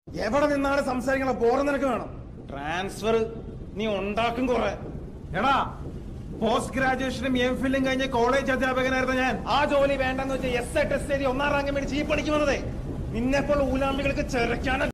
എവിടെ നിന്നാണ് സംസാരിക്കണ ബോറ് നിനക്ക് വേണം? ട്രാൻസ്ഫർ നീ ഉണ്ടാക്കും കുറെ. എടാ, പോസ്റ്റ് ഗ്രാജുവേഷനും എംഫില്ലും കഴിഞ്ഞ കോളേജ് അധ്യാപകനായിരുന്നു ഞാൻ. ആ ജോലി വേണ്ടെന്ന് വെച്ചാൽ എസ് ഐ ടെസ്റ്റ് എഴുതി 1ാം റാങ്ക് മേടിച്ച് ഈ പഠിക്കുന്നത് നിന്നെപ്പോൾ ഊലാമ്പികൾക്ക് ചെറുക്കാണ്.